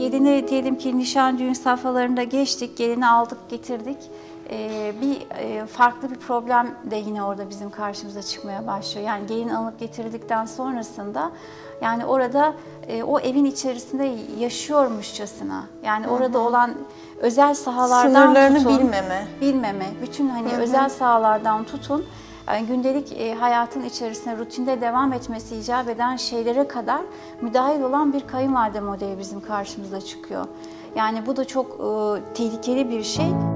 Gelini diyelim ki nişan düğün safhalarında geçtik, gelini aldık getirdik. Farklı bir problem de yine orada bizim karşımıza çıkmaya başlıyor. Yani gelin alınıp getirdikten sonrasında yani orada o evin içerisinde yaşıyormuşçasına, yani orada olan özel sahalardan sınırlarını tutun, bilmeme. bütün hani özel sahalardan tutun, yani gündelik hayatın içerisinde rutinde devam etmesi icap eden şeylere kadar müdahil olan bir kayınvalide modeli bizim karşımıza çıkıyor. Yani bu da çok tehlikeli bir şey.